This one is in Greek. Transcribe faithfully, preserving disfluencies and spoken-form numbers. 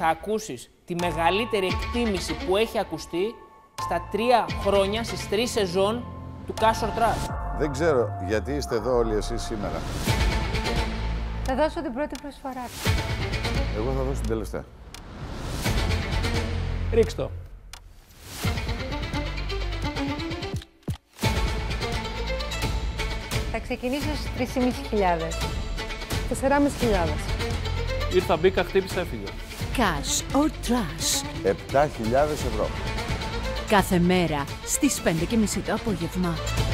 θα ακούσεις τη μεγαλύτερη εκτίμηση που έχει ακουστεί στα τρία χρόνια, στις τρεις σεζόν του Cash or Trash. Δεν ξέρω γιατί είστε εδώ όλοι εσείς σήμερα. Θα δώσω την πρώτη προσφορά. Εγώ θα δώσω την τελευταία. Ρίξ' το. Θα ξεκινήσω στις τρεις χιλιάδες πεντακόσιες. τεσσεράμισι χιλιάδες. Ήρθα, μπήκα, χτύπησα, έφυγα. Cash or Trash. επτά χιλιάδες ευρώ. Κάθε μέρα στις πέντε και μισή το απόγευμα.